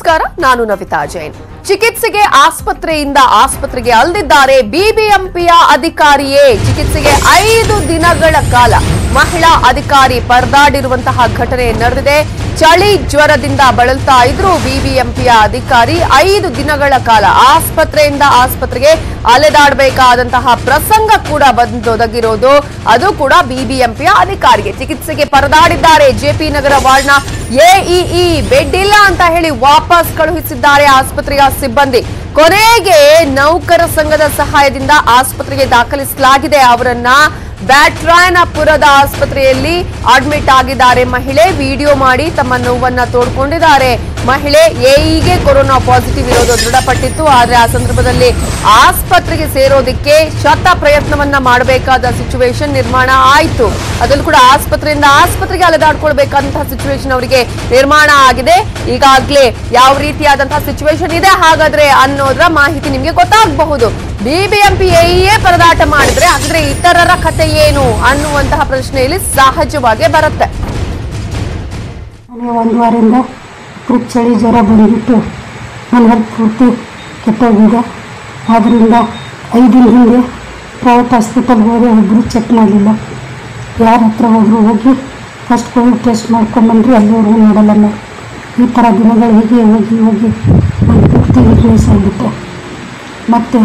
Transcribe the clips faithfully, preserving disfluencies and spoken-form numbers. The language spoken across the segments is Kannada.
ನಮಸ್ಕಾರ, ನಾನು ನವಿತಾ ಜೈನ್. ಚಿಕಿತ್ಸೆಗೆ ಆಸ್ಪತ್ರೆಯಿಂದ ಆಸ್ಪತ್ರೆಗೆ ಅಲೆದಿದ್ದಾರೆ ಬಿಬಿಎಂಪಿಯ ಅಧಿಕಾರಿಯೇ. ಚಿಕಿತ್ಸೆಗೆ ಐದು ದಿನಗಳ ಕಾಲ ಮಹಿಳಾ ಅಧಿಕಾರಿ ಪರದಾಡಿರುವಂತಹ ಘಟನೆ ನಡೆದಿದೆ. ಚಳಿ ಜ್ವರದಿಂದ ಬಳಲ್ತಾ ಇದ್ರು ಬಿಬಿಎಂಪಿಯ ಅಧಿಕಾರಿ. ಐದು ದಿನಗಳ ಕಾಲ ಆಸ್ಪತ್ರೆಯಿಂದ ಆಸ್ಪತ್ರೆಗೆ ಅಲೆದಾಡಬೇಕಾದಂತಹ ಪ್ರಸಂಗ ಕೂಡ ಬಂದೊದಗಿರೋದು, ಅದು ಕೂಡ ಬಿಬಿಎಂಪಿಯ ಅಧಿಕಾರಿಗೆ. ಚಿಕಿತ್ಸೆಗೆ ಪರದಾಡಿದ್ದಾರೆ. ಜೆಪಿ ನಗರ ವಾರ್ಡ್ನ ಎಇಇ ಬೆಡ್ ಇಲ್ಲ ಅಂತ ಹೇಳಿ ವಾಪಸ್ ಕಳುಹಿಸಿದ್ದಾರೆ ಆಸ್ಪತ್ರೆಯ ಸಿಬ್ಬಂದಿ. ಕೊನೆಗೆ ನೌಕರ ಸಂಘದ ಸಹಾಯದಿಂದ ಆಸ್ಪತ್ರೆಗೆ ದಾಖಲಿಸಲಾಗಿದೆ. ಅವರನ್ನ ಬ್ಯಾಟ್ರಾಯನಪುರದ ಆಸ್ಪತ್ರೆಯಲ್ಲಿ ಅಡ್ಮಿಟ್ ಆಗಿದ್ದಾರೆ ಮಹಿಳೆ. ವಿಡಿಯೋ ಮಾಡಿ ತಮ್ಮ ನೋವನ್ನ ತೋಡ್ಕೊಂಡಿದ್ದಾರೆ. ಮಹಿಳೆ ಎಇಗೆ ಕೊರೋನಾ ಪಾಸಿಟಿವ್ ಇರೋದು ದೃಢಪಟ್ಟಿತ್ತು. ಆದ್ರೆ ಆ ಸಂದರ್ಭದಲ್ಲಿ ಆಸ್ಪತ್ರೆಗೆ ಸೇರೋದಕ್ಕೆ ಶತ ಪ್ರಯತ್ನವನ್ನ ಮಾಡಬೇಕಾದ ಸಿಚುವೇಶನ್ ನಿರ್ಮಾಣ ಆಯಿತು. ಅದರಲ್ಲೂ ಕೂಡ ಆಸ್ಪತ್ರೆಯಿಂದ ಆಸ್ಪತ್ರೆಗೆ ಅಲೆದಾಡ್ಕೊಳ್ಬೇಕಾದಂತಹ ಸಿಚುವೇಶನ್ ಅವರಿಗೆ ನಿರ್ಮಾಣ ಆಗಿದೆ. ಈಗಾಗಲೇ ಯಾವ ರೀತಿಯಾದಂತಹ ಸಿಚುವೇಶನ್ ಇದೆ ಹಾಗಾದ್ರೆ ಅನ್ನೋದ್ರ ಮಾಹಿತಿ ನಿಮ್ಗೆ ಗೊತ್ತಾಗಬಹುದು. ಬಿಬಿಎಂಪಿ ಎಇಎ ಪರದಾಟ ಮಾಡಿದ್ರೆ ಹಾಗಾದ್ರೆ ಇತರರ ಕಥೆ ಏನು ಅನ್ನುವಂತಹ ಪ್ರಶ್ನೆಯಲ್ಲಿ ಸಹಜವಾಗಿ ಬರುತ್ತೆ. ಒಂದು ವಾರದಿಂದ ಚಳಿ ಜ್ವರ ಬಂದ್ಬಿಟ್ಟು ನನ್ನ ಹೆಲ್ತ್ ಪೂರ್ತಿ ಕೆಟ್ಟೋಗಿದೆ. ಆದ್ದರಿಂದ ಐದು ದಿನ ಹಿಂದೆ ಪ್ರೈವೇಟ್ ಹಾಸ್ಪಿಟಲ್ಗೆ ಹೋದೆ, ಒಬ್ಬರು ಚೆಕ್ ಮಾಡಲಿಲ್ಲ. ಯಾರ ಹತ್ರ ಹೋದ್ರು ಹೋಗಿ ಫಸ್ಟ್ ಕೋವಿಡ್ ಟೆಸ್ಟ್ ಮಾಡ್ಕೊಂಡ್ಬಂದ್ರಿ, ಅಲ್ಲಿವರೆಗೂ ನೋಡಲ್ಲ ನಾವು. ಈ ಥರ ದಿನಗಳು ಹೀಗೆ ಹೋಗಿ ಹೋಗಿ ನಾನು ಪೂರ್ತಿ ವೀಕ್ನೆಸ್ ಆಗಿಬಿಟ್ಟೆ. ಮತ್ತು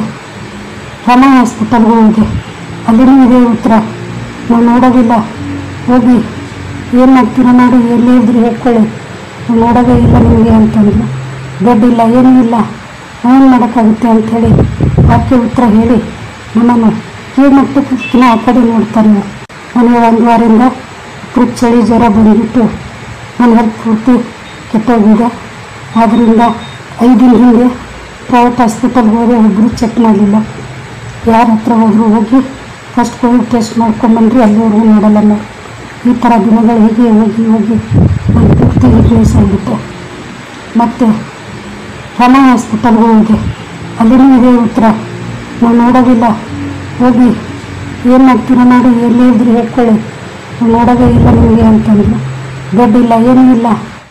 ರಮಾ ಹಾಸ್ಪಿಟಲ್ಗೆ ಹೋದೆ, ಅಲ್ಲಿನೂ ಇದೇ ಉತ್ತರ, ನಾವು ನೋಡೋದಿಲ್ಲ, ಹೋಗಿ ಏನು ಮಾಡ್ತೀರೋ ಮಾಡಿ, ಎಲ್ಲೇ ಇದ್ರೂ ಹೇಳ್ಕೊಳ್ಳಿ, ನಾವು ನೋಡೋದೇ ಇಲ್ಲ ನಿಮಗೆ ಅಂತಂದ್ರು. ಬೆಡ್ ಇಲ್ಲ, ಏನೂ ಇಲ್ಲ, ಏನು ಮಾಡೋಕ್ಕಾಗುತ್ತೆ ಅಂಥೇಳಿ ಆಕೆ ಉತ್ತರ ಹೇಳಿ ನಮ್ಮನ್ನು ಕೀಳು ಮಟ್ಟಕ್ಕಿಂತ ಆ ಕಡೆ ನೋಡ್ತಾರೆ. ನನಗೆ ಒಂದು ವಾರದಿಂದ ಪೂರ್ತಿ ಚಳಿ ಜ್ವರ ಬಂದುಬಿಟ್ಟು ನನ್ನ ಹೆಲ್ತ್ ಪೂರ್ತಿ ಕೆಟ್ಟೋಗಿದೆ. ಆದ್ದರಿಂದ ಐದು ದಿನ ಹಿಂದೆ ಪ್ರೈವೇಟ್ ಹಾಸ್ಪಿಟಲ್ಗೆ ಹೋದೆ, ಒಬ್ಬರು ಚೆಕ್ ಮಾಡಲಿಲ್ಲ. ಯಾರ ಹತ್ರ ಹೋದ್ರು ಹೋಗಿ ಫಸ್ಟ್ ಕೋವಿಡ್ ಟೆಸ್ಟ್ ಮಾಡ್ಕೊಂಡ್ಬಂದ್ರಿ, ಅಲ್ಲಿವರೆಗೂ ನೋಡಲ್ಲ ನಾವು. ಈ ಥರ ದಿನಗಳು ಹೀಗೆ ಹೋಗಿ ಹೋಗಿ ನಾನು ಪೂರ್ತಿ ವೀಕ್ನೆಸ್ ಆಗಿಬಿಟ್ಟೆ. ಮತ್ತು ರಮಾ ಹಾಸ್ಪಿಟಲ್ಗೆ ಹೋದೆ, ಅಲ್ಲಿನೂ ಇದೇ ಉತ್ತರ, ನಾವು ನೋಡೋದಿಲ್ಲ, ಹೋಗಿ ಏನು ಮಾಡ್ತೀರೋ ಮಾಡಿ, ಎಲ್ಲೇ ಇದ್ರೂ ಹೇಳ್ಕೊಳ್ಳಿ, ನಾವು ನೋಡೋದೇ ಇಲ್ಲ ನಿಮಗೆ ಅಂತಂದ್ರು. ಬೆಡ್ ಇಲ್ಲ, ಏನೂ ಇಲ್ಲ.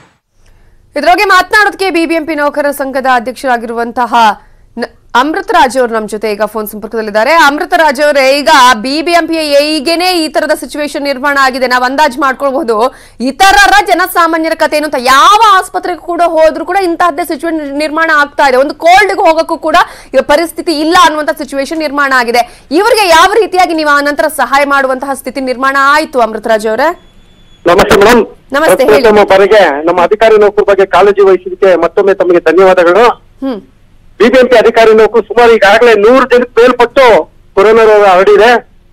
ಇದ್ರೊಳಗೆ ಮಾತನಾಡೋದಕ್ಕೆ ಬಿಬಿಎಂಪಿ ನೌಕರರ ಸಂಘದ ಅಧ್ಯಕ್ಷರಾಗಿರುವಂತಹ ಅಮೃತರಾಜ್ ಅವರು ನಮ್ಮ ಜೊತೆ ಈಗ ಫೋನ್ ಸಂಪರ್ಕದಲ್ಲಿದ್ದಾರೆ. ಅಮೃತರಾಜ್ ಅವರೇ, ಈಗ ಬಿಬಿಎಂಪಿಯ ಎಇಗೆನೆ ಈ ತರದ ಸಿಚುವೇಶನ್ ನಿರ್ಮಾಣ ಆಗಿದೆ, ನಾವು ಅಂದಾಜು ಮಾಡ್ಕೊಳ್ಬಹುದು. ಇತರರ ಜನಸಾಮಾನ್ಯರ ಕಥೆ ಏನು ಅಂತ, ಯಾವ ಆಸ್ಪತ್ರೆಗೆ ಕೂಡ ಹೋದ್ರು ಕೂಡ ಇಂತಹದ್ದೇ ಸಿಚುವೇಶನ್ ನಿರ್ಮಾಣ ಆಗ್ತಾ ಇದೆ. ಒಂದು ಕೋಲ್ಡ್ಗೆ ಹೋಗಕ್ಕೂ ಕೂಡ ಪರಿಸ್ಥಿತಿ ಇಲ್ಲ ಅನ್ನುವಂತ ಸಿಚುವೇಶನ್ ನಿರ್ಮಾಣ ಆಗಿದೆ. ಇವರಿಗೆ ಯಾವ ರೀತಿಯಾಗಿ ನೀವು ಆ ನಂತರ ಸಹಾಯ ಮಾಡುವಂತಹ ಸ್ಥಿತಿ ನಿರ್ಮಾಣ ಆಯ್ತು ಅಮೃತರಾಜ್ ಅವರೇ? ನಮಸ್ತೆ ಮೇಡಮ್. ನಮಸ್ತೆ. ನಮ್ಮ ಬರೆಗೆ ನಮ್ಮ ಅಧಿಕಾರಿ ನೌಕರ ಬಗ್ಗೆ ಕಾಳಜಿ ವಹಿಸಿದ್ದಕ್ಕೆ ಮತ್ತೊಮ್ಮೆ ತಮಗೆ ಧನ್ಯವಾದಗಳು. ಹ್ಮ್ ಬಿಬಿಎಂಪಿ ಅಧಿಕಾರಿ ನೌಕರು ಸುಮಾರು ಈಗಾಗಲೇ ನೂರು ಜನಕ್ಕೆ ಮೇಲ್ಪಟ್ಟು ಕೊರೋನಾ ರೋಗ ಹರಡಿದೆ.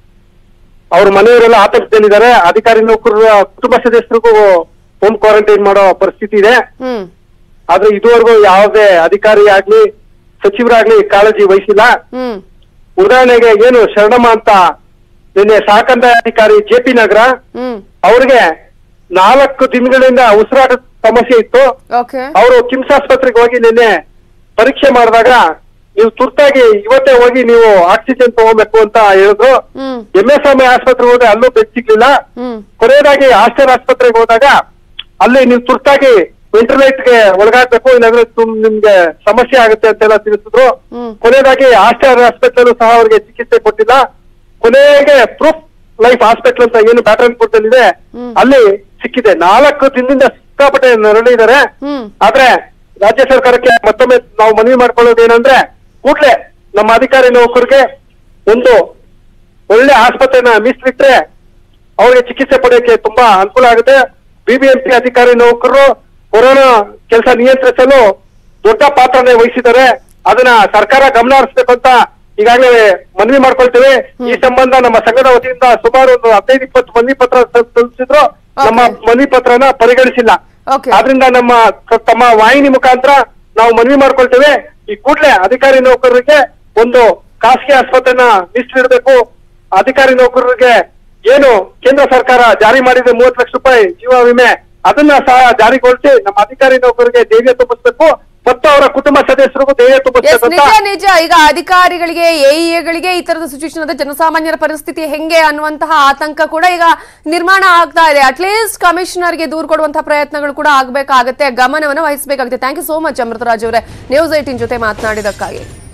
ಅವ್ರ ಮನೆಯವರೆಲ್ಲ ಆತಂಕದಲ್ಲಿದ್ದಾರೆ. ಅಧಿಕಾರಿ ನೌಕರರ ಕುಟುಂಬ ಸದಸ್ಯರಿಗೂ ಹೋಮ್ ಕ್ವಾರಂಟೈನ್ ಮಾಡೋ ಪರಿಸ್ಥಿತಿ ಇದೆ. ಹ್ಮ್ ಆದ್ರೆ ಇದುವರೆಗೂ ಯಾವುದೇ ಅಧಿಕಾರಿ ಆಗ್ಲಿ ಸಚಿವರಾಗ್ಲಿ ಕಾಳಜಿ ವಹಿಸಿಲ್ಲ. ಹ್ಮ್ ಉದಾಹರಣೆಗೆ ಏನು ಶರಣಮ್ಮ ಅಂತ ನಿನ್ನೆ ಸಹಕಂಡ ಅಧಿಕಾರಿ ಜೆಪಿ ನಗರ, ಹ್ಮ್ ಅವ್ರಿಗೆ ನಾಲ್ಕು ದಿನಗಳಿಂದ ಉಸಿರಾಟ ಸಮಸ್ಯೆ ಇತ್ತು. ಓಕೆ. ಅವರು ಕಿಮ್ಸ್ ಆಸ್ಪತ್ರೆಗೆ ಹೋಗಿ ನಿನ್ನೆ ಪರೀಕ್ಷೆ ಮಾಡಿದಾಗ ನೀವು ತುರ್ತಾಗಿ ಇವತ್ತೇ ಹೋಗಿ ನೀವು ಆಕ್ಸಿಜನ್ ತಗೋಬೇಕು ಅಂತ ಹೇಳಿದ್ರು. ಹ್ಮ್ ಎಂ ಎಸ್ ಸ್ವಾಮಿ ಆಸ್ಪತ್ರೆಗೆ ಹೋದ್ರೆ ಅಲ್ಲೂ ಬೆಡ್ ಸಿಗ್ಲಿಲ್ಲ. ಹ್ಮ್ ಕೊನೆಯದಾಗಿ ಆಸ್ಟರ್ ಆಸ್ಪತ್ರೆಗೆ ಹೋದಾಗ ಅಲ್ಲಿ ನೀವು ತುರ್ತಾಗಿ ವೆಂಟಿಲೇಟರ್ ಗೆ ಒಳಗಾಗ್ಬೇಕು, ಇಲ್ಲಾಂದ್ರೆ ತುಮ್ ನಿಮ್ಗೆ ಸಮಸ್ಯೆ ಆಗುತ್ತೆ ಅಂತೆಲ್ಲ ತಿಳಿಸಿದ್ರು. ಹ್ಮ್ ಕೊನೆಯದಾಗಿ ಆಸ್ಟರ್ ಆಸ್ಪತ್ರೆಲ್ಲೂ ಸಹ ಅವ್ರಿಗೆ ಚಿಕಿತ್ಸೆ ಕೊಟ್ಟಿಲ್ಲ. ಕೊನೆಗೆ ಪ್ರೂಫ್ ಲೈಫ್ ಹಾಸ್ಪಿಟಲ್ ಅಂತ ಏನು ಬ್ಯಾಟ್ರಾಯನಪುರದಲ್ಲಿದೆ ಅಲ್ಲಿ ಸಿಕ್ಕಿದೆ. ನಾಲ್ಕು ದಿನದಿಂದ ಸಿಕ್ಕಾಪಟ್ಟೆ ನರಳಿದ್ದಾರೆ. ಹ್ಮ್ ಆದ್ರೆ ರಾಜ್ಯ ಸರ್ಕಾರಕ್ಕೆ ಮತ್ತೊಮ್ಮೆ ನಾವು ಮನವಿ ಮಾಡ್ಕೊಳ್ಳೋದು ಏನಂದ್ರೆ, ಕೂಡ್ಲೆ ನಮ್ಮ ಅಧಿಕಾರಿ ನೌಕರಿಗೆ ಒಂದು ಒಳ್ಳೆ ಆಸ್ಪತ್ರೆನ ಮೀಸಲಿಟ್ರೆ ಅವ್ರಿಗೆ ಚಿಕಿತ್ಸೆ ಪಡೆಯಕ್ಕೆ ತುಂಬಾ ಅನುಕೂಲ ಆಗುತ್ತೆ. ಬಿಬಿಎಂಪಿ ಅಧಿಕಾರಿ ನೌಕರರು ಕೊರೋನಾ ಕೆಲಸ ನಿಯಂತ್ರಿಸಲು ದೊಡ್ಡ ಪಾತ್ರನೇ ವಹಿಸಿದ್ದಾರೆ. ಅದನ್ನ ಸರ್ಕಾರ ಗಮನ ಹರಿಸಬೇಕು ಅಂತ ಈಗಾಗಲೇ ಮನವಿ ಮಾಡ್ಕೊಳ್ತೇವೆ. ಈ ಸಂಬಂಧ ನಮ್ಮ ಸಂಘದ ವತಿಯಿಂದ ಸುಮಾರು ಒಂದು ಹದಿನೈದು ಇಪ್ಪತ್ತು ಮನವಿ ಪತ್ರ ಸಲ್ಲಿಸಿದ್ರು. ನಮ್ಮ ಮನವಿ ಪತ್ರನ ಪರಿಗಣಿಸಿಲ್ಲ. ಆದ್ರಿಂದ ನಮ್ಮ ತಮ್ಮ ವಾಹಿನಿ ಮುಖಾಂತರ ನಾವು ಮನವಿ ಮಾಡ್ಕೊಳ್ತೇವೆ, ಈ ಕೂಡಲೇ ಅಧಿಕಾರಿ ನೌಕರರಿಗೆ ಒಂದು ಖಾಸಗಿ ಆಸ್ಪತ್ರೆನ ಮೀಸಲಿಡಬೇಕು. ಅಧಿಕಾರಿ ನೌಕರರಿಗೆ ಏನು ಕೇಂದ್ರ ಸರ್ಕಾರ ಜಾರಿ ಮಾಡಿದೆ ಮೂವತ್ತು ಲಕ್ಷ ರೂಪಾಯಿ ಜೀವ ವಿಮೆ, ಅದನ್ನ ಸಹ ಜಾರಿಗೊಳಿಸಿ ನಮ್ಮ ಅಧಿಕಾರಿ ನೌಕರರಿಗೆ ಧೈರ್ಯ ತುಂಬಿಸಬೇಕು. ಮತ್ತು ಅವರ ಕುಟುಂಬ ಸದಸ್ಯರಿಗೂ ಧೈರ್ಯ ಎಸ್, ತುಂಬುತ್ತೆ ನಿಜ ನಿಜ. ಈಗ ಅಧಿಕಾರಿಗಳಿಗೆ, ಎಇಎಗಳಿಗೆ ಈ ತರದ ಸಿಚುವೇಶನ್ ಆದ್ರೆ ಜನಸಾಮಾನ್ಯರ ಪರಿಸ್ಥಿತಿ ಹೆಂಗೆ ಅನ್ನುವಂತಹ ಆತಂಕ ಕೂಡ ಈಗ ನಿರ್ಮಾಣ ಆಗ್ತಾ ಇದೆ. ಅಟ್ಲೀಸ್ಟ್ ಕಮಿಷನರ್ಗೆ ದೂರು ಕೊಡುವಂತಹ ಪ್ರಯತ್ನಗಳು ಕೂಡ ಆಗ್ಬೇಕಾಗತ್ತೆ, ಗಮನವನ್ನು ವಹಿಸಬೇಕಾಗುತ್ತೆ. Thank you so much Amrutharaj ಅವರೇ, ನ್ಯೂಸ್ ಏಟೀನ್ ಜೊತೆ ಮಾತನಾಡಿದಕ್ಕಾಗಿ.